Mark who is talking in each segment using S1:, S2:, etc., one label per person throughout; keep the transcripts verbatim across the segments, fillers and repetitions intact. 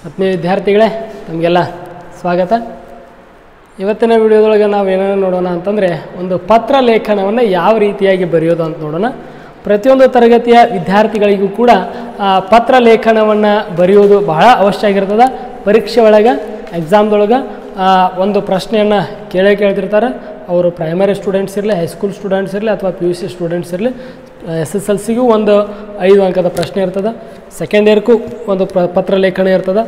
S1: ಆತ್ಮೀಯ ವಿದ್ಯಾರ್ಥಿಗಳೇ ತಮಗೆಲ್ಲ ಸ್ವಾಗತ. ಇವತ್ತಿನ ವಿಡಿಯೋದೊಳಗೆ ನಾವು ಏನೇನು ನೋಡೋಣ ಅಂತಂದರೆ ಒಂದು ಪತ್ರ ಲೇಖನವನ್ನು ಯಾವ ರೀತಿಯಾಗಿ ಬರೆಯೋದು ಅಂತ ನೋಡೋಣ. ಪ್ರತಿಯೊಂದು ತರಗತಿಯ ವಿದ್ಯಾರ್ಥಿಗಳಿಗೂ ಕೂಡ ಪತ್ರ ಲೇಖನವನ್ನು ಬರೆಯೋದು ಬಹಳ ಅವಶ್ಯ ಆಗಿರ್ತದೆ. ಪರೀಕ್ಷೆ ಒಳಗೆ ಎಕ್ಸಾಮ್ದೊಳಗೆ ಒಂದು ಪ್ರಶ್ನೆಯನ್ನು ಕೇಳೇ ಕೇಳ್ತಿರ್ತಾರೆ. ಅವರು ಪ್ರೈಮರಿ ಸ್ಟೂಡೆಂಟ್ಸ್ ಇರಲಿ, ಹೈಸ್ಕೂಲ್ ಸ್ಟೂಡೆಂಟ್ಸ್ ಇರಲಿ ಅಥವಾ ಪಿ ಯು ಸಿ ಸ್ಟೂಡೆಂಟ್ಸ್ ಇರಲಿ, ಎಸ್ ಎಸ್ ಎಲ್ ಸಿಗೂ ಒಂದು ಐದು ಅಂಕದ ಪ್ರಶ್ನೆ ಇರ್ತದೆ. ಸೆಕೆಂಡ್ ಇಯರ್ಗೂ ಒಂದು ಪ್ರ ಪತ್ರ ಲೇಖನ ಇರ್ತದೆ.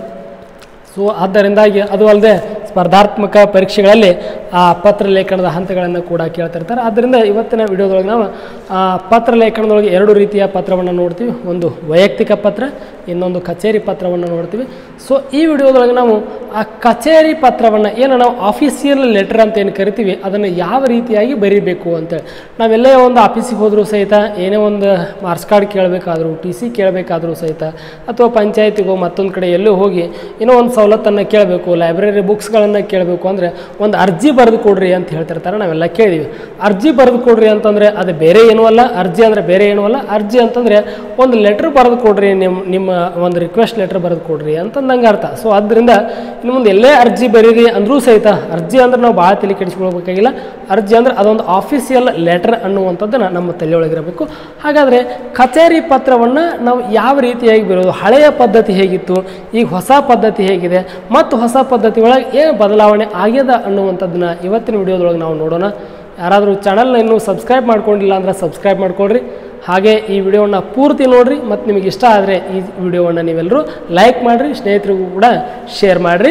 S1: ಸೊ ಆದ್ದರಿಂದಾಗಿ ಅದು ಅಲ್ಲದೆ ಸ್ಪರ್ಧಾತ್ಮಕ ಪರೀಕ್ಷೆಗಳಲ್ಲಿ ಆ ಪತ್ರ ಲೇಖನದ ಹಂತಗಳನ್ನು ಕೂಡ ಕೇಳ್ತಿರ್ತಾರೆ. ಆದ್ದರಿಂದ ಇವತ್ತಿನ ವಿಡಿಯೋದೊಳಗೆ ನಾವು ಪತ್ರ ಲೇಖನದೊಳಗೆ ಎರಡು ರೀತಿಯ ಪತ್ರವನ್ನು ನೋಡ್ತೀವಿ. ಒಂದು ವೈಯಕ್ತಿಕ ಪತ್ರ, ಇನ್ನೊಂದು ಕಚೇರಿ ಪತ್ರವನ್ನು ನೋಡ್ತೀವಿ. ಸೊ ಈ ವಿಡಿಯೋದೊಳಗೆ ನಾವು ಆ ಕಚೇರಿ ಪತ್ರವನ್ನು ಏನು ನಾವು ಆಫೀಸಿಯಲ್ ಲೆಟರ್ ಅಂತ ಏನು ಕರಿತೀವಿ ಅದನ್ನು ಯಾವ ರೀತಿಯಾಗಿ ಬರೀಬೇಕು ಅಂತೇಳಿ. ನಾವೆಲ್ಲೇ ಒಂದು ಆಫೀಸಿಗೆ ಹೋದರೂ ಸಹಿತ, ಏನೇ ಒಂದು ಮಾರ್ಕ್ಸ್ ಕಾರ್ಡ್ ಕೇಳಬೇಕಾದ್ರೂ, ಟಿ ಸಿ ಕೇಳಬೇಕಾದ್ರೂ ಸಹಿತ, ಅಥವಾ ಪಂಚಾಯತಿಗೋ ಮತ್ತೊಂದು ಕಡೆ ಎಲ್ಲೋ ಹೋಗಿ ಏನೋ ಒಂದು ಸವಲತ್ತನ್ನು ಕೇಳಬೇಕು, ಲೈಬ್ರರಿ ಬುಕ್ಸ್ಗಳನ್ನು ಕೇಳಬೇಕು ಅಂದರೆ ಒಂದು ಅರ್ಜಿ ಬರೆದು ಕೊಡ್ರಿ ಅಂತ ಹೇಳ್ತಿರ್ತಾರೆ. ನಾವೆಲ್ಲ ಕೇಳಿದ್ವಿ. ಅರ್ಜಿ ಬರೆದು ಕೊಡ್ರಿ ಅಂತಂದರೆ ಅದು ಬೇರೆ ಏನೂ ಅಲ್ಲ. ಅರ್ಜಿ ಅಂದರೆ ಬೇರೆ ಏನೂ ಅಲ್ಲ. ಅರ್ಜಿ ಅಂತಂದರೆ ಒಂದು ಲೆಟ್ರ್ ಬರೆದು ಕೊಡ್ರಿ, ನಿಮ್ಮ ನಿಮ್ಮ ಒಂದು ರಿಕ್ವೆಸ್ಟ್ ಲೆಟ್ರ್ ಬರೆದು ಕೊಡ್ರಿ ಅಂತಂದಂಗೆ ಅರ್ಥ. ಸೊ ಆದ್ದರಿಂದ ಇನ್ನು ಮುಂದೆ ಎಲ್ಲೇ ಅರ್ಜಿ ಬರೀರಿ ಅಂದರೂ ಸಹಿತ, ಅರ್ಜಿ ಅಂದ್ರೆ ನಾವು ಭಾಳ ತಲೆ ಕೆಡಿಸ್ಕೊಳ್ಬೇಕಾಗಿಲ್ಲ. ಅರ್ಜಿ ಅಂದರೆ ಅದೊಂದು ಆಫೀಸಿಯಲ್ ಲೆಟರ್ ಅನ್ನುವಂಥದ್ದನ್ನು ನಮ್ಮ ತಲೆಯೊಳಗಿರಬೇಕು. ಹಾಗಾದರೆ ಕಚೇರಿ ಪತ್ರವನ್ನು ನಾವು ಯಾವ ರೀತಿಯಾಗಿ ಬರೋದು, ಹಳೆಯ ಪದ್ಧತಿ ಹೇಗಿತ್ತು, ಈಗ ಹೊಸ ಪದ್ಧತಿ ಹೇಗಿದೆ, ಮತ್ತು ಹೊಸ ಪದ್ಧತಿ ಒಳಗೆ ಏನು ಬದಲಾವಣೆ ಆಗ್ಯದ ಅನ್ನುವಂಥದ್ದನ್ನ ಇವತ್ತಿನ ವಿಡಿಯೋದೊಳಗೆ ನಾವು ನೋಡೋಣ. ಯಾರಾದರೂ ಚಾನಲ್ನ ಇನ್ನೂ ಸಬ್ಸ್ಕ್ರೈಬ್ ಮಾಡ್ಕೊಂಡಿಲ್ಲ ಅಂದರೆ ಸಬ್ಸ್ಕ್ರೈಬ್ ಮಾಡ್ಕೊಳ್ರಿ. ಹಾಗೆ ಈ ವಿಡಿಯೋವನ್ನು ಪೂರ್ತಿ ನೋಡಿರಿ. ಮತ್ತು ನಿಮಗೆ ಇಷ್ಟ ಆದರೆ ಈ ವಿಡಿಯೋವನ್ನು ನೀವೆಲ್ಲರೂ ಲೈಕ್ ಮಾಡಿರಿ, ಸ್ನೇಹಿತರಿಗೂ ಕೂಡ ಶೇರ್ ಮಾಡಿರಿ.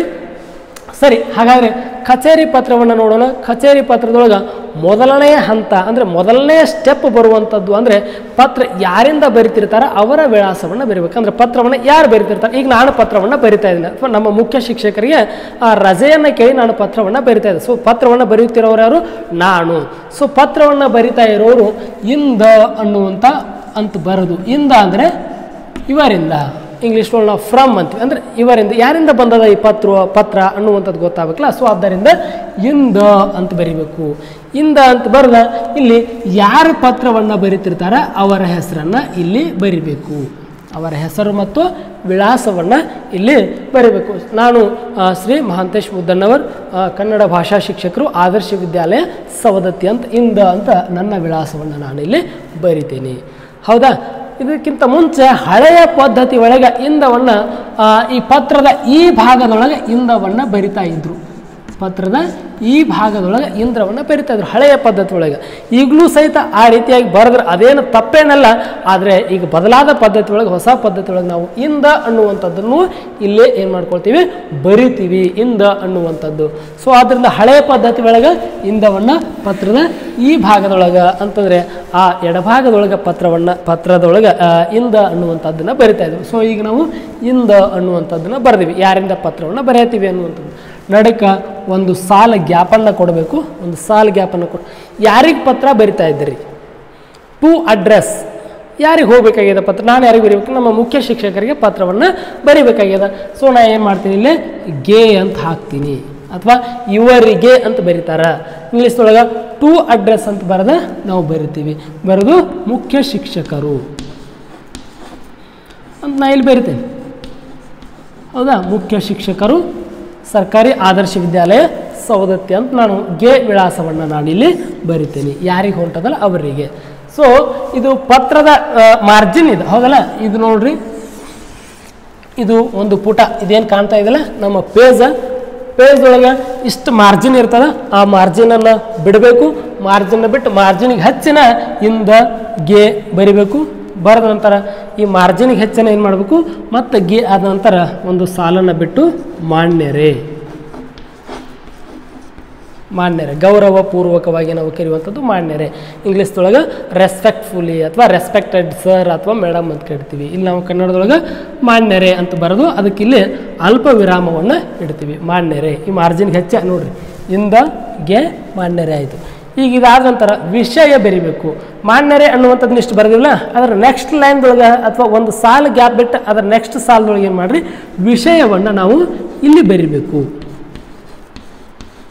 S1: ಸರಿ, ಹಾಗಾದರೆ ಕಚೇರಿ ಪತ್ರವನ್ನು ನೋಡೋಣ. ಕಚೇರಿ ಪತ್ರದೊಳಗೆ ಮೊದಲನೆಯ ಹಂತ ಅಂದರೆ ಮೊದಲನೇ ಸ್ಟೆಪ್ ಬರುವಂಥದ್ದು ಅಂದರೆ ಪತ್ರ ಯಾರಿಂದ ಬರಿತಿರ್ತಾರೆ ಅವರ ವಿಳಾಸವನ್ನು ಬರೀಬೇಕು. ಅಂದರೆ ಪತ್ರವನ್ನು ಯಾರು ಬರಿತಿರ್ತಾರೆ. ಈಗ ನಾನು ಪತ್ರವನ್ನು ಬರಿತಾ ಇದ್ದೀನಿ, ಅಥವಾ ನಮ್ಮ ಮುಖ್ಯ ಶಿಕ್ಷಕರಿಗೆ ಆ ರಜೆಯನ್ನು ಕೇಳಿ ನಾನು ಪತ್ರವನ್ನು ಬರಿತಾ ಇದ್ದೆ. ಸೊ ಪತ್ರವನ್ನು ಬರೆಯುತ್ತಿರೋರು ಯಾರು? ನಾನು. ಸೊ ಪತ್ರವನ್ನು ಬರಿತಾ ಇರೋರು ಇಂದ ಅನ್ನುವಂಥ ಅಂತ ಬರೋದು. ಇಂದ ಅಂದರೆ ಇವರಿಂದ, ಇಂಗ್ಲೀಷ್ ಒಳಗೆ ನಾವು ಫ್ರಮ್ ಅಂತೀವಿ. ಅಂದರೆ ಇವರಿಂದ, ಯಾರಿಂದ ಬಂದದ ಈ ಪತ್ರ ಪತ್ರ ಅನ್ನುವಂಥದ್ದು ಗೊತ್ತಾಗಬೇಕಲ್ಲ. ಸೊ ಆದ್ದರಿಂದ ಇಂದ ಅಂತ ಬರಿಬೇಕು. ಇಂದ ಅಂತ ಬರೆದ ಇಲ್ಲಿ ಯಾರು ಪತ್ರವನ್ನು ಬರೀತಿರ್ತಾರೆ ಅವರ ಹೆಸರನ್ನು ಇಲ್ಲಿ ಬರಿಬೇಕು. ಅವರ ಹೆಸರು ಮತ್ತು ವಿಳಾಸವನ್ನು ಇಲ್ಲಿ ಬರೀಬೇಕು. ನಾನು ಶ್ರೀ ಮಹಾಂತೇಶ್ ಮುದ್ದಣ್ಣವರ್, ಕನ್ನಡ ಭಾಷಾ ಶಿಕ್ಷಕರು, ಆದರ್ಶ ವಿದ್ಯಾಲಯ ಸವದತ್ತಿ ಅಂತ ಇಂದ ಅಂತ ನನ್ನ ವಿಳಾಸವನ್ನು ನಾನಿಲ್ಲಿ ಬರಿತೀನಿ. ಹೌದಾ? ಇದಕ್ಕಿಂತ ಮುಂಚೆ ಹಳೆಯ ಪದ್ಧತಿ ಒಳಗೆ ಇಂದವನ್ನು ಈ ಪತ್ರದ ಈ ಭಾಗದೊಳಗೆ ಇಂದವನ್ನು ಬರಿತಾ ಇದ್ರು. ಪತ್ರದ ಈ ಭಾಗದೊಳಗೆ ಇಂದ್ರವನ್ನು ಬರಿತಾ ಇದ್ರು ಹಳೆಯ ಪದ್ಧತಿ ಒಳಗೆ. ಈಗಲೂ ಸಹಿತ ಆ ರೀತಿಯಾಗಿ ಬರೆದ್ರೆ ಅದೇನು ತಪ್ಪೇನಲ್ಲ. ಆದರೆ ಈಗ ಬದಲಾದ ಪದ್ಧತಿ ಒಳಗೆ, ಹೊಸ ಪದ್ಧತಿ ಒಳಗೆ ನಾವು ಇಂದ ಅನ್ನುವಂಥದ್ದನ್ನು ಇಲ್ಲೇ ಏನು ಮಾಡ್ಕೊಳ್ತೀವಿ, ಬರಿತೀವಿ ಇಂದ ಅನ್ನುವಂಥದ್ದು. ಸೊ ಆದ್ದರಿಂದ ಹಳೆಯ ಪದ್ಧತಿ ಒಳಗೆ ಇಂದವನ್ನು ಪತ್ರದ ಈ ಭಾಗದೊಳಗೆ ಅಂತಂದರೆ ಆ ಎಡಭಾಗದೊಳಗೆ ಪತ್ರವನ್ನು ಪತ್ರದೊಳಗೆ ಇಂದ ಅನ್ನುವಂಥದ್ದನ್ನು ಬರಿತಾ ಇದ್ವಿ. ಸೊ ಈಗ ನಾವು ಇಂದ ಅನ್ನುವಂಥದ್ದನ್ನು ಬರೆದಿವಿ, ಯಾರಿಂದ ಪತ್ರವನ್ನು ಬರೆಯತ್ತೀವಿ ಅನ್ನುವಂಥದ್ದು. ನಡಕ ಒಂದು ಸಾಲ ಗ್ಯಾಪನ್ನು ಕೊಡಬೇಕು. ಒಂದು ಸಾಲ ಗ್ಯಾಪನ್ನು ಕೊಡು. ಯಾರಿಗೆ ಪತ್ರ ಬರಿತಾ ಇದ್ದೀರಿ? ಟು ಅಡ್ರೆಸ್, ಯಾರಿಗೆ ಹೋಗಬೇಕಾಗ್ಯದ ಪತ್ರ? ನಾನು ಯಾರಿಗೆ ಬರೀಬೇಕು? ನಮ್ಮ ಮುಖ್ಯ ಶಿಕ್ಷಕರಿಗೆ ಪತ್ರವನ್ನು ಬರಿಬೇಕಾಗ್ಯದ. ಸೊ ನಾನು ಏನು ಮಾಡ್ತೀನಿ, ಇಲ್ಲಿ ಗೆ ಅಂತ ಹಾಕ್ತೀನಿ, ಅಥವಾ ಇವರಿಗೆ ಅಂತ ಬರೀತಾರ. ಇಂಗ್ಲೀಷ್ದೊಳಗೆ ಟು ಅಡ್ರೆಸ್ ಅಂತ ಬರೆದ ನಾವು ಬರಿತೀವಿ. ಬರೆದು ಮುಖ್ಯ ಶಿಕ್ಷಕರು ಅಂತ ನಾ ಇಲ್ಲಿ ಬರಿತೇನೆ. ಹೌದಾ? ಮುಖ್ಯ ಶಿಕ್ಷಕರು, ಸರ್ಕಾರಿ ಆದರ್ಶ ವಿದ್ಯಾಲಯ ಸವದತ್ತಿ ಅಂತ ನಾನು ಗೆ ವಿಳಾಸವನ್ನು ನಾನಿಲ್ಲಿ ಬರಿತೇನೆ. ಯಾರಿಗೆ ಹೊಂಟದಲ್ಲ ಅವರಿಗೆ. ಸೊ ಇದು ಪತ್ರದ ಮಾರ್ಜಿನ್ ಇದೆ, ಹೌದಲ್ಲ? ಇದು ನೋಡ್ರಿ, ಇದು ಒಂದು ಪುಟ, ಇದೇನು ಕಾಣ್ತಾ ಇದೆಯಲ್ಲ ನಮ್ಮ ಪೇಜ. ಪೇಜ್ ಒಳಗೆ ಇಷ್ಟು ಮಾರ್ಜಿನ್ ಇರ್ತದೆ. ಆ ಮಾರ್ಜಿನನ್ನು ಬಿಡಬೇಕು. ಮಾರ್ಜಿನ್ ಬಿಟ್ಟು ಮಾರ್ಜಿನಿಗೆ ಹಚ್ಚಿನ ಇಂದ ಗೆ ಬರಿಬೇಕು. ಬರೆದ ನಂತರ ಈ ಮಾರ್ಜಿನಿಗೆ ಹೆಚ್ಚಿನ ಏನು ಮಾಡಬೇಕು, ಮತ್ತು ಗೆ ಆದ ನಂತರ ಒಂದು ಸಾಲನ್ನು ಬಿಟ್ಟು ಮಾನ್ಯರೇ, ಮಾನ್ಯರೇ ಗೌರವಪೂರ್ವಕವಾಗಿ ನಾವು ಕರೆಯುವಂಥದ್ದು ಮಾನ್ಯರೇ. ಇಂಗ್ಲೀಷ್ದೊಳಗೆ ರೆಸ್ಪೆಕ್ಟ್ಫುಲಿ ಅಥವಾ ರೆಸ್ಪೆಕ್ಟೆಡ್ ಸರ್ ಅಥವಾ ಮೇಡಮ್ ಅಂತ ಕರಿತೀವಿ. ಇಲ್ಲಿ ನಾವು ಕನ್ನಡದೊಳಗೆ ಮಾನ್ಯರೇ ಅಂತ ಬರೆದು ಅದಕ್ಕೆ ಇಲ್ಲಿ ಅಲ್ಪ ವಿರಾಮವನ್ನು ಇಡ್ತೀವಿ. ಮಾನ್ಯರೇ, ಈ ಮಾರ್ಜಿನ್ಗೆ ಹೆಚ್ಚ ನೋಡ್ರಿ, ಇಂದ ಗೆ ಮಾನ್ಯರೇ ಆಯಿತು. ಈಗ ಇದಾದ ನಂತರ ವಿಷಯ ಬರಿಬೇಕು. ಮಾನ್ಯರೇ ಅನ್ನುವಂಥದ್ದನ್ನ ಇಷ್ಟು ಬರೆದಿಲ್ಲ, ಅದರ ನೆಕ್ಸ್ಟ್ ಲೈನ್ದೊಳಗೆ ಅಥವಾ ಒಂದು ಸಾಲು ಗ್ಯಾಪ್ ಬಿಟ್ಟು ಅದರ ನೆಕ್ಸ್ಟ್ ಸಾಲದೊಳಗೆ ಏನು ಮಾಡಿರಿ, ವಿಷಯವನ್ನು ನಾವು ಇಲ್ಲಿ ಬರಿಬೇಕು.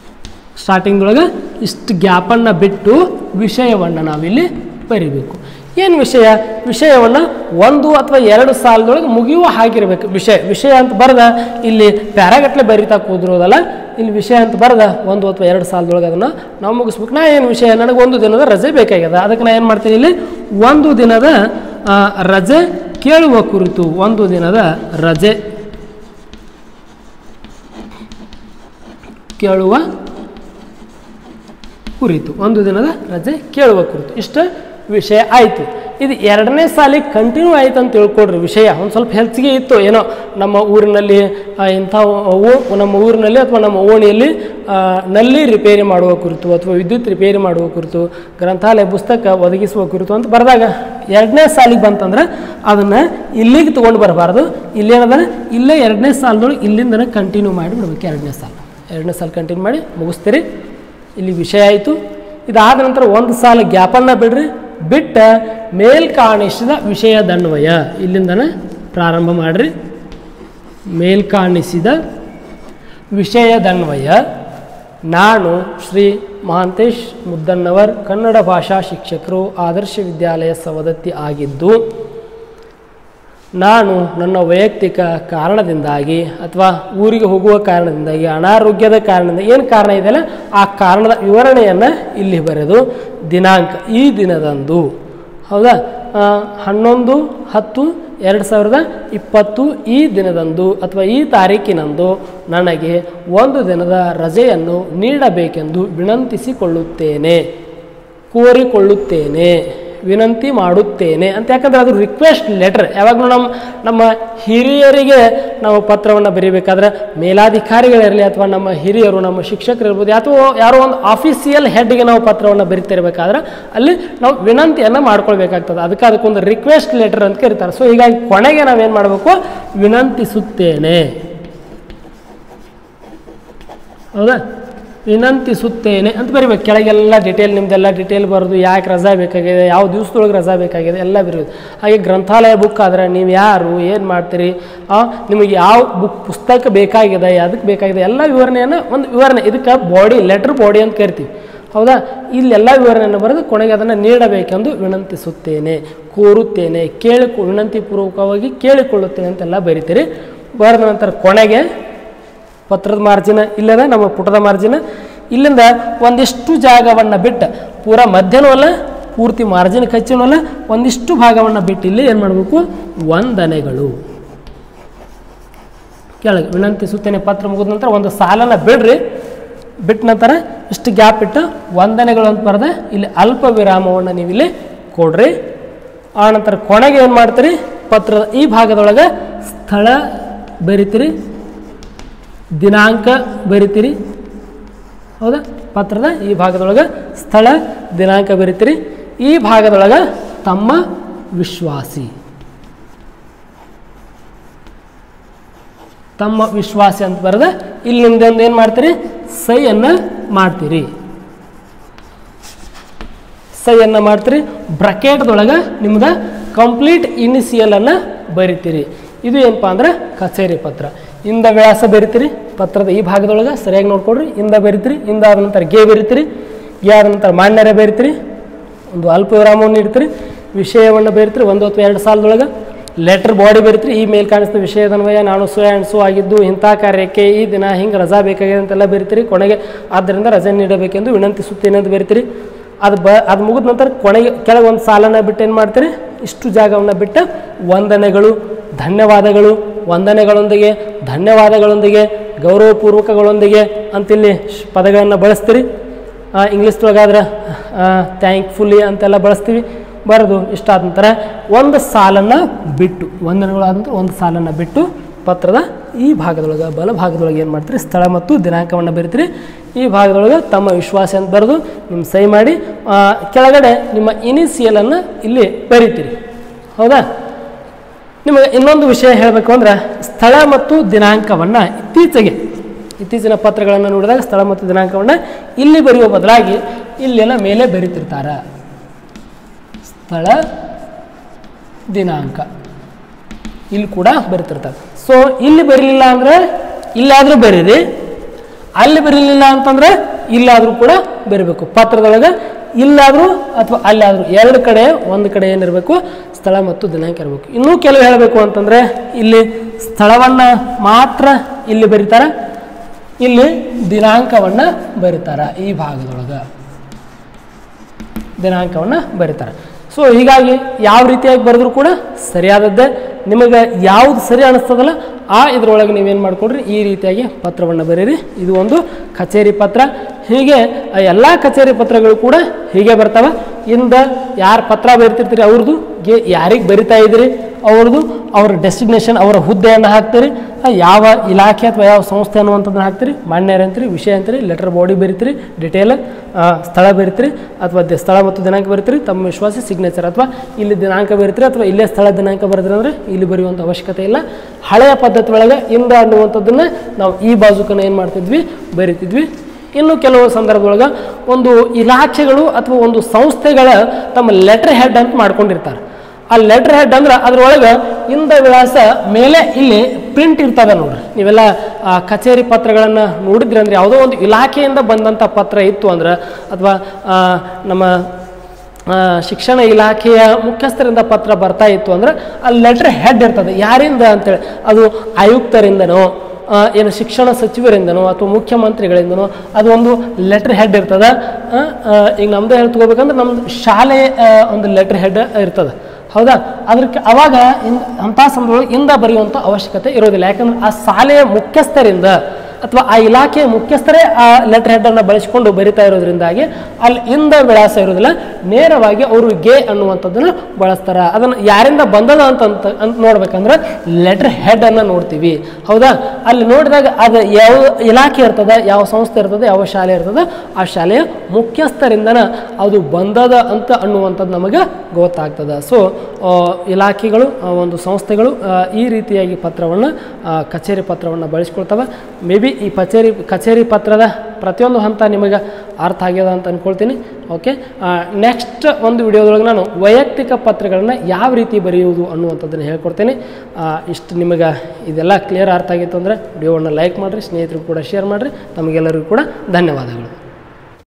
S1: ಸ್ಟಾರ್ಟಿಂಗ್ದೊಳಗೆ ಇಷ್ಟು ಗ್ಯಾಪನ್ನು ಬಿಟ್ಟು ವಿಷಯವನ್ನು ನಾವಿಲ್ಲಿ ಬರಿಬೇಕು. ಏನು ವಿಷಯ? ವಿಷಯವನ್ನು ಒಂದು ಅಥವಾ ಎರಡು ಸಾಲದೊಳಗೆ ಮುಗಿಯುವ ಹಾಗಿರಬೇಕು. ವಿಷಯ ವಿಷಯ ಅಂತ ಬರೆದ ಇಲ್ಲಿ ಪ್ಯಾರಾಗಟ್ಲೆ ಬರಿತಾ ಕೂದಿರೋದಲ್ಲ, ಇಲ್ಲಿ ವಿಷಯ ಅಂತ ಬರೆದ ಒಂದು ಅಥವಾ ಎರಡು ಸಾಲದೊಳಗೆ ಅದನ್ನು ನಾವು ಮುಗಿಸ್ಬೇಕು. ನಾ ಏನು ವಿಷಯ? ನನಗೆ ಒಂದು ದಿನದ ರಜೆ ಬೇಕಾಗ್ಯದ, ಅದಕ್ಕೆ ನಾನು ಏನು ಮಾಡ್ತೀನಿ, ಇಲ್ಲಿ ಒಂದು ದಿನದ ರಜೆ ಕೇಳುವ ಕುರಿತು, ಒಂದು ದಿನದ ರಜೆ ಕೇಳುವ ಕುರಿತು, ಒಂದು ದಿನದ ರಜೆ ಕೇಳುವ ಕುರಿತು, ಇಷ್ಟ ವಿಷಯ ಆಯಿತು. ಇದು ಎರಡನೇ ಸಾಲಿಗೆ ಕಂಟಿನ್ಯೂ ಆಯ್ತು ಅಂತ ತಿಳ್ಕೊಡ್ರಿ. ವಿಷಯ ಒಂದು ಸ್ವಲ್ಪ ಹೆಚ್ಚಿಗೆ ಇತ್ತು, ಏನೋ ನಮ್ಮ ಊರಿನಲ್ಲಿ ಇಂಥ ನಮ್ಮ ಊರಿನಲ್ಲಿ ಅಥವಾ ನಮ್ಮ ಓಣಿಯಲ್ಲಿ ನಲ್ಲಿ ರಿಪೇರಿ ಮಾಡುವ ಕುರಿತು ಅಥವಾ ವಿದ್ಯುತ್ ರಿಪೇರಿ ಮಾಡುವ ಕುರಿತು, ಗ್ರಂಥಾಲಯ ಪುಸ್ತಕ ಒದಗಿಸುವ ಕುರಿತು ಅಂತ ಬರೆದಾಗ ಎರಡನೇ ಸಾಲಿಗೆ ಬಂತಂದ್ರೆ ಅದನ್ನು ಇಲ್ಲಿಗೆ ತೊಗೊಂಡು ಬರಬಾರ್ದು. ಇಲ್ಲೇನದ, ಇಲ್ಲೇ ಎರಡನೇ ಸಾಲದೊಳಗೆ ಇಲ್ಲಿಂದನೇ ಕಂಟಿನ್ಯೂ ಮಾಡಿ ಬಿಡ್ಬೇಕು. ಎರಡನೇ ಸಾಲ ಎರಡನೇ ಸಾಲ ಕಂಟಿನ್ಯೂ ಮಾಡಿ ಮುಗಿಸ್ತೀರಿ. ಇಲ್ಲಿ ವಿಷಯ ಆಯಿತು. ಇದಾದ ನಂತರ ಒಂದು ಸಾಲ ಗ್ಯಾಪನ್ನು ಬಿಡ್ರಿ. ಬಿಟ್ಟ ಮೇಲ್ ಕಾಣಿಸಿದ ವಿಷಯದನ್ವಯ ಇಲ್ಲಿಂದನೇ ಪ್ರಾರಂಭ ಮಾಡಿರಿ. ಮೇಲ್ ಕಾಣಿಸಿದ ವಿಷಯದನ್ವಯ ನಾನು ಶ್ರೀ ಮಹಾಂತೇಶ್ ಮುದ್ದಣ್ಣವರ್, ಕನ್ನಡ ಭಾಷಾ ಶಿಕ್ಷಕರು, ಆದರ್ಶ ವಿದ್ಯಾಲಯ ಸವದತ್ತಿ ಆಗಿದ್ದು, ನಾನು ನನ್ನ ವೈಯಕ್ತಿಕ ಕಾರಣದಿಂದಾಗಿ ಅಥವಾ ಊರಿಗೆ ಹೋಗುವ ಕಾರಣದಿಂದಾಗಿ, ಅನಾರೋಗ್ಯದ ಕಾರಣದಿಂದ ಏನು ಕಾರಣ ಇದೆಯಲ್ಲ ಆ ಕಾರಣದ ವಿವರಣೆಯನ್ನು ಇಲ್ಲಿ ಬರೆದು ದಿನಾಂಕ ಈ ದಿನದಂದು, ಹೌದಾ, ಹನ್ನೊಂದು ಹತ್ತು ಎರಡು ಸಾವಿರದ ಇಪ್ಪತ್ತು ಈ ದಿನದಂದು ಅಥವಾ ಈ ತಾರೀಕಿನಂದು ನನಗೆ ಒಂದು ದಿನದ ರಜೆಯನ್ನು ನೀಡಬೇಕೆಂದು ವಿನಂತಿಸಿಕೊಳ್ಳುತ್ತೇನೆ, ಕೋರಿಕೊಳ್ಳುತ್ತೇನೆ, ವಿನಂತಿ ಮಾಡುತ್ತೇನೆ ಅಂತ. ಯಾಕಂದರೆ ಅದು ರಿಕ್ವೆಸ್ಟ್ ಲೆಟರ್. ಯಾವಾಗಲೂ ನಮ್ಮ ನಮ್ಮ ಹಿರಿಯರಿಗೆ ನಾವು ಪತ್ರವನ್ನು ಬರೀಬೇಕಾದ್ರೆ ಮೇಲಾಧಿಕಾರಿಗಳಿರಲಿ ಅಥವಾ ನಮ್ಮ ಹಿರಿಯರು, ನಮ್ಮ ಶಿಕ್ಷಕರು ಇರ್ಬೋದು, ಅಥವಾ ಯಾರೋ ಒಂದು ಆಫೀಸಿಯಲ್ ಹೆಡ್ಗೆ ನಾವು ಪತ್ರವನ್ನು ಬರಿತಿರ್ಬೇಕಾದ್ರೆ ಅಲ್ಲಿ ನಾವು ವಿನಂತಿಯನ್ನು ಮಾಡ್ಕೊಳ್ಬೇಕಾಗ್ತದೆ. ಅದಕ್ಕೆ ಅದಕ್ಕೊಂದು ರಿಕ್ವೆಸ್ಟ್ ಲೆಟರ್ ಅಂತ ಕರೀತಾರೆ. ಸೊ ಹೀಗಾಗಿ ಕೊನೆಗೆ ನಾವೇನು ಮಾಡಬೇಕು, ವಿನಂತಿಸುತ್ತೇನೆ, ಹೌದಾ, ವಿನಂತಿಸುತ್ತೇನೆ ಅಂತ ಬರಿಬೇಕು. ಕೆಳಗೆಲ್ಲ ಡಿಟೇಲ್, ನಿಮ್ದೆಲ್ಲ ಡಿಟೇಲ್ ಬರೋದು, ಯಾಕೆ ರಜಾ ಬೇಕಾಗಿದೆ, ಯಾವ ದಿವಸದೊಳಗೆ ರಜಾ ಬೇಕಾಗಿದೆ ಎಲ್ಲ ಬರೋದು. ಹಾಗೆ ಗ್ರಂಥಾಲಯ ಬುಕ್ ಆದರೆ ನೀವು ಯಾರು, ಏನು ಮಾಡ್ತೀರಿ, ನಿಮಗೆ ಯಾವ ಬುಕ್ ಪುಸ್ತಕ ಬೇಕಾಗಿದೆ, ಅದಕ್ಕೆ ಬೇಕಾಗಿದೆ ಎಲ್ಲ ವಿವರಣೆಯನ್ನು ಒಂದು ವಿವರಣೆ, ಇದಕ್ಕೆ ಬಾಡಿ ಲೆಟರ್ ಬಾಡಿ ಅಂತ ಕರಿತೀವಿ, ಹೌದಾ. ಇಲ್ಲೆಲ್ಲ ವಿವರಣೆಯನ್ನು ಬರೆದು ಕೊನೆಗೆ ಅದನ್ನು ನೀಡಬೇಕೆಂದು ವಿನಂತಿಸುತ್ತೇನೆ, ಕೋರುತ್ತೇನೆ, ಕೇಳಿಕೊ ವಿನಂತಿಪೂರ್ವಕವಾಗಿ ಕೇಳಿಕೊಳ್ಳುತ್ತೇನೆ ಅಂತೆಲ್ಲ ಬರಿತೀರಿ. ಬರೆದ ನಂತರ ಕೊನೆಗೆ ಪತ್ರದ ಮಾರ್ಜಿನ ಇಲ್ಲದ ನಮ್ಮ ಪುಟದ ಮಾರ್ಜಿನ ಇಲ್ಲಿಂದ ಒಂದಿಷ್ಟು ಜಾಗವನ್ನು ಬಿಟ್ಟು, ಪೂರ ಮಧ್ಯನೂ ಅಲ್ಲ ಪೂರ್ತಿ ಮಾರ್ಜಿನ್ ಕಚ್ಚಿನೂ ಅಲ್ಲ, ಒಂದಿಷ್ಟು ಭಾಗವನ್ನು ಬಿಟ್ಟು ಇಲ್ಲಿ ಏನು ಮಾಡಬೇಕು, ವಂದನೆಗಳು ಕೆಳಗೆ ವಿನಂತಿಸುತ್ತೇನೆ ಪತ್ರ ಮುಗಿದ ನಂತರ ಒಂದು ಸಾಲನ್ನು ಬಿಡ್ರಿ. ಬಿಟ್ಟ ನಂತರ ಇಷ್ಟು ಗ್ಯಾಪ್ ಇಟ್ಟು ವಂದನೆಗಳು ಅಂತ ಬರೆದ ಇಲ್ಲಿ ಅಲ್ಪ ವಿರಾಮವನ್ನು ನೀವು ಇಲ್ಲಿ ಕೊಡ್ರಿ. ಆ ನಂತರ ಕೊನೆಗೆ ಏನು ಮಾಡ್ತೀರಿ, ಪತ್ರದ ಈ ಭಾಗದೊಳಗೆ ಸ್ಥಳ ಬರಿತೀರಿ, ದಿನಾಂಕ ಬರಿತೀರಿ, ಹೌದಾ. ಪತ್ರದ ಈ ಭಾಗದೊಳಗೆ ಸ್ಥಳ ದಿನಾಂಕ ಬರಿತೀರಿ. ಈ ಭಾಗದೊಳಗೆ ತಮ್ಮ ವಿಶ್ವಾಸಿ, ತಮ್ಮ ವಿಶ್ವಾಸಿ ಅಂತ ಬರೆದ ಇಲ್ಲಿಂದ ಒಂದು ಏನು ಮಾಡ್ತೀರಿ, ಸಹಿಯನ್ನು ಮಾಡ್ತೀರಿ, ಸಹಿಯನ್ನು ಮಾಡ್ತೀರಿ. ಬ್ರಕೆಟ್ದೊಳಗೆ ನಿಮ್ದು ಕಂಪ್ಲೀಟ್ ಇನಿಷಿಯಲನ್ನು ಬರಿತೀರಿ. ಇದು ಏನಪ್ಪ ಅಂದ್ರೆ ಕಚೇರಿ ಪತ್ರ. ಇಂದ ವಿಳಾಸ ಬರಿತೀರಿ ಪತ್ರದ ಈ ಭಾಗದೊಳಗೆ, ಸರಿಯಾಗಿ ನೋಡ್ಕೊಡ್ರಿ. ಇಂದ ಬರಿತೀರಿ, ಇಂದ ಆದ ನಂತರ ಗೆ ಬರಿತೀರಿ, ಗೆ ಆದ ನಂತರ ಮಾನ್ಯರ ಬರಿತೀರಿ, ಒಂದು ಅಲ್ಪ ವಿರಾಮವನ್ನು ಇಡ್ತೀರಿ, ವಿಷಯವನ್ನು ಬರಿತೀರಿ ಒಂದು ಅಥವಾ ಎರಡು ಸಾಲದೊಳಗೆ. ಲೆಟರ್ ಬಾಡಿ ಬರಿತೀರಿ, ಈ ಮೇಲ್ ಕಾಣಿಸಿದ ವಿಷಯದನ್ವಯ ನಾನು ಸೋ ಆ್ಯಂಡ್ ಸೋ ಆಗಿದ್ದು ಇಂಥ ಕಾರ್ಯಕ್ಕೆ ಈ ದಿನ ಹಿಂಗೆ ರಜಾ ಬೇಕಾಗಿದೆ ಅಂತೆಲ್ಲ ಬರಿತೀರಿ. ಕೊನೆಗೆ ಆದ್ದರಿಂದ ರಜೆ ನೀಡಬೇಕೆಂದು ವಿನಂತಿಸುತ್ತೇನೆ ಅಂತ ಬರಿತೀರಿ. ಅದು ಬ ಅದು ಮುಗಿದ ನಂತರ ಕೊನೆಗೆ ಕೆಳಗೆ ಒಂದು ಸಾಲನ್ನು ಬಿಟ್ಟು ಏನು ಮಾಡ್ತೀರಿ, ಇಷ್ಟು ಜಾಗವನ್ನು ಬಿಟ್ಟು ವಂದನೆಗಳು, ಧನ್ಯವಾದಗಳು, ವಂದನೆಗಳೊಂದಿಗೆ, ಧನ್ಯವಾದಗಳೊಂದಿಗೆ, ಗೌರವಪೂರ್ವಕಗಳೊಂದಿಗೆ ಅಂತಿಲ್ಲಿ ಪದಗಳನ್ನು ಬಳಸ್ತೀರಿ. ಇಂಗ್ಲೀಷ್ದೊಳಗಾದ್ರೆ ಥ್ಯಾಂಕ್ಫುಲ್ಲಿ ಅಂತೆಲ್ಲ ಬಳಸ್ತೀವಿ. ಬರೆದು ಇಷ್ಟಾದ ನಂತರ ಒಂದು ಸಾಲನ್ನು ಬಿಟ್ಟು, ವಂದನೆಗಳಾದ ನಂತರ ಒಂದು ಸಾಲನ್ನು ಬಿಟ್ಟು ಪತ್ರದ ಈ ಭಾಗದೊಳಗೆ ಬಲ ಭಾಗದೊಳಗೆ ಏನು ಮಾಡ್ತೀರಿ, ಸ್ಥಳ ಮತ್ತು ದಿನಾಂಕವನ್ನು ಬರಿತೀರಿ. ಈ ಭಾಗದೊಳಗೆ ತಮ್ಮ ವಿಶ್ವಾಸ ಅಂತ ಬರೆದು ನಿಮ್ಮ ಸಹಿ ಮಾಡಿ ಕೆಳಗಡೆ ನಿಮ್ಮ ಇನಿಷಿಯಲನ್ನು ಇಲ್ಲಿ ಬರಿತೀರಿ, ಹೌದಾ. ನಿಮಗೆ ಇನ್ನೊಂದು ವಿಷಯ ಹೇಳಬೇಕು ಅಂದ್ರೆ, ಸ್ಥಳ ಮತ್ತು ದಿನಾಂಕವನ್ನು ಇತ್ತೀಚೆಗೆ ಇತ್ತೀಚಿನ ಪತ್ರಗಳನ್ನು ನೋಡಿದಾಗ ಸ್ಥಳ ಮತ್ತು ದಿನಾಂಕವನ್ನು ಇಲ್ಲಿ ಬರೆಯುವ ಬದಲಾಗಿ ಇಲ್ಲೆಲ್ಲ ಮೇಲೆ ಬರೀತಿರ್ತಾರೆ. ಸ್ಥಳ ದಿನಾಂಕ ಇಲ್ಲಿ ಕೂಡ ಬರೀತಿರ್ತಾರೆ. ಸೊ ಇಲ್ಲಿ ಬರಲಿಲ್ಲ ಅಂದರೆ ಇಲ್ಲಾದರೂ ಬರೀರಿ, ಅಲ್ಲಿ ಬರಲಿಲ್ಲ ಅಂತಂದರೆ ಇಲ್ಲಾದರೂ ಕೂಡ ಬರೀಬೇಕು. ಪತ್ರದೊಳಗೆ ಇಲ್ಲಾದರೂ ಅಥವಾ ಅಲ್ಲಾದರೂ ಎರಡು ಕಡೆ ಒಂದು ಕಡೆ ಏನಿರಬೇಕು ಸ್ಥಳ ಮತ್ತು ದಿನಾಂಕ ಇರಬೇಕು. ಇನ್ನೂ ಕೆಲವು ಹೇಳಬೇಕು ಅಂತಂದರೆ ಇಲ್ಲಿ ಸ್ಥಳವನ್ನು ಮಾತ್ರ ಇಲ್ಲಿ ಬರೀತಾರೆ, ಇಲ್ಲಿ ದಿನಾಂಕವನ್ನು ಬರೀತಾರೆ. ಈ ಭಾಗದೊಳಗೆ ದಿನಾಂಕವನ್ನು ಬರೀತಾರೆ. ಸೊ ಹೀಗಾಗಿ ಯಾವ ರೀತಿಯಾಗಿ ಬರೆದ್ರೂ ಕೂಡ ಸರಿಯಾದದ್ದೇ. ನಿಮಗೆ ಯಾವುದು ಸರಿ ಅನ್ನಿಸ್ತದಲ್ಲ ಆ ಇದರೊಳಗೆ ನೀವೇನು ಮಾಡಿಕೊಡ್ರಿ ಈ ರೀತಿಯಾಗಿ ಪತ್ರವನ್ನು ಬರೀರಿ. ಇದು ಒಂದು ಕಚೇರಿ ಪತ್ರ. ಹೀಗೆ ಎಲ್ಲ ಕಚೇರಿ ಪತ್ರಗಳು ಕೂಡ ಹೀಗೆ ಬರ್ತವೆ. ಇಂದ ಯಾರು ಪತ್ರ ಬರಿತಿರ್ತೀರಿ ಅವ್ರದ್ದು ಗೆ ಯಾರಿಗೆ ಬರಿತಾ ಇದ್ದೀರಿ ಅವ್ರದ್ದು ಅವ್ರ ಡೆಸ್ಟಿನೇಷನ್ ಅವರ ಹುದ್ದೆಯನ್ನು ಹಾಕ್ತೀರಿ, ಯಾವ ಇಲಾಖೆ ಅಥವಾ ಯಾವ ಸಂಸ್ಥೆ ಅನ್ನುವಂಥದ್ದನ್ನು ಹಾಕ್ತೀರಿ, ಮಾನ್ಯರ ಅಂತೀರಿ, ವಿಷಯ ಅಂತೀರಿ, ಲೆಟರ್ ಬಾಡಿ ಬರಿತೀರಿ, ಡಿಟೇಲ್ ಸ್ಥಳ ಬರಿತೀರಿ ಅಥವಾ ಸ್ಥಳ ಮತ್ತು ದಿನಾಂಕ ಬರಿತೀರಿ, ತಮ್ಮ ವಿಶ್ವಾಸಿ ಸಿಗ್ನೇಚರ್ ಅಥವಾ ಇಲ್ಲಿ ದಿನಾಂಕ ಬರಿತೀರಿ ಅಥವಾ ಇಲ್ಲೇ ಸ್ಥಳ ದಿನಾಂಕ ಬರೆದ್ರಿ ಅಂದರೆ ಇಲ್ಲಿ ಬರೆಯುವಂಥ ಅವಶ್ಯಕತೆ ಇಲ್ಲ. ಹಳೆಯ ಪದ್ಧತಿ ಒಳಗೆ ಇಂದ ಅನ್ನುವಂಥದ್ದನ್ನು ನಾವು ಈ ಬಾಜುಕನ್ನು ಏನು ಮಾಡ್ತಿದ್ವಿ ಬರಿತಿದ್ವಿ. ಇನ್ನು ಕೆಲವು ಸಂದರ್ಭದೊಳಗೆ ಒಂದು ಇಲಾಖೆಗಳು ಅಥವಾ ಒಂದು ಸಂಸ್ಥೆಗಳ ತಮ್ಮ ಲೆಟರ್ ಹೆಡ್ ಅಂತ ಮಾಡ್ಕೊಂಡಿರ್ತಾರೆ. ಆ ಲೆಟರ್ ಹೆಡ್ ಅಂದ್ರೆ ಅದರೊಳಗೆ ಇಂದ ವಿಳಾಸ ಮೇಲೆ ಇಲ್ಲಿ ಪ್ರಿಂಟ್ ಇರ್ತದೆ ನೋಡ್ರಿ. ನೀವೆಲ್ಲ ಕಚೇರಿ ಪತ್ರಗಳನ್ನು ನೋಡಿದ್ರಿ ಅಂದರೆ ಯಾವುದೋ ಒಂದು ಇಲಾಖೆಯಿಂದ ಬಂದಂಥ ಪತ್ರ ಇತ್ತು ಅಂದ್ರೆ ಅಥವಾ ನಮ್ಮ ಶಿಕ್ಷಣ ಇಲಾಖೆಯ ಮುಖ್ಯಸ್ಥರಿಂದ ಪತ್ರ ಬರ್ತಾ ಇತ್ತು ಅಂದ್ರೆ ಆ ಲೆಟರ್ ಹೆಡ್ ಇರ್ತದೆ. ಯಾರಿಂದ ಅಂತೇಳಿ ಅದು ಆಯುಕ್ತರಿಂದನೋ ಏನು ಶಿಕ್ಷಣ ಸಚಿವರಿಂದನೋ ಅಥವಾ ಮುಖ್ಯಮಂತ್ರಿಗಳಿಂದನೋ ಅದು ಒಂದು ಲೆಟರ್ ಹೆಡ್ ಇರ್ತದೆ. ಈಗ ನಮ್ಮದೇ ಹೇಳ್ತಗೋಬೇಕಂದ್ರೆ ನಮ್ಮದು ಶಾಲೆ ಒಂದು ಲೆಟರ್ ಹೆಡ್ ಇರ್ತದೆ, ಹೌದಾ? ಅದಕ್ಕೆ ಅವಾಗ ಇನ್ ಅಂಥ ಸಂದರ್ಭದಲ್ಲಿ ಇಂದ ಬರೆಯುವಂಥ ಅವಶ್ಯಕತೆ ಇರೋದಿಲ್ಲ. ಯಾಕಂದ್ರೆ ಆ ಶಾಲೆಯ ಮುಖ್ಯಸ್ಥರಿಂದ ಅಥವಾ ಆ ಇಲಾಖೆಯ ಮುಖ್ಯಸ್ಥರೇ ಆ ಲೆಟರ್ ಹೆಡ್ಡನ್ನು ಬಳಸಿಕೊಂಡು ಬರಿತಾ ಇರೋದ್ರಿಂದಾಗಿ ಅಲ್ಲಿ ಇಂದ ವಿಳಾಸ ಇರೋದಿಲ್ಲ, ನೇರವಾಗಿ ಅವರು ಗೆ ಅನ್ನುವಂಥದ್ದನ್ನು ಬಳಸ್ತಾರೆ. ಅದನ್ನು ಯಾರಿಂದ ಬಂದದ ಅಂತ ಅಂತ ನೋಡ್ಬೇಕಂದ್ರೆ ಲೆಟರ್ ಹೆಡ್ಡನ್ನು ನೋಡ್ತೀವಿ, ಹೌದಾ? ಅಲ್ಲಿ ನೋಡಿದಾಗ ಅದು ಯಾವ ಇಲಾಖೆ ಇರ್ತದೆ, ಯಾವ ಸಂಸ್ಥೆ ಇರ್ತದೆ, ಯಾವ ಶಾಲೆ ಇರ್ತದೆ, ಆ ಶಾಲೆಯ ಮುಖ್ಯಸ್ಥರಿಂದನ ಅದು ಬಂದದ ಅಂತ ಅನ್ನುವಂಥದ್ದು ನಮಗೆ ಗೊತ್ತಾಗ್ತದೆ. ಸೊ ಇಲಾಖೆಗಳು ಒಂದು ಸಂಸ್ಥೆಗಳು ಈ ರೀತಿಯಾಗಿ ಪತ್ರವನ್ನು ಕಚೇರಿ ಪತ್ರವನ್ನು ಬಳಸ್ಕೊಳ್ತವೆ. ಮೇ ಬಿ ಈ ಕಚೇರಿ ಕಚೇರಿ ಪತ್ರದ ಪ್ರತಿಯೊಂದು ಹಂತ ನಿಮಗೆ ಅರ್ಥ ಆಗ್ಯದ ಅಂತ ಅಂದ್ಕೊಳ್ತೀನಿ. ಓಕೆ, ನೆಕ್ಸ್ಟ್ ಒಂದು ವಿಡಿಯೋದೊಳಗೆ ನಾನು ವೈಯಕ್ತಿಕ ಪತ್ರಗಳನ್ನು ಯಾವ ರೀತಿ ಬರೆಯುವುದು ಅನ್ನುವಂಥದ್ದನ್ನು ಹೇಳ್ಕೊಡ್ತೀನಿ. ಇಷ್ಟು ನಿಮಗೆ ಇದೆಲ್ಲ ಕ್ಲಿಯರ್ ಅರ್ಥ ಆಗಿತ್ತು ಅಂದರೆ ವಿಡಿಯೋವನ್ನು ಲೈಕ್ ಮಾಡಿರಿ, ಸ್ನೇಹಿತರಿಗೂ ಕೂಡ ಶೇರ್ ಮಾಡಿರಿ. ತಮಗೆಲ್ಲರಿಗೂ ಕೂಡ ಧನ್ಯವಾದಗಳು.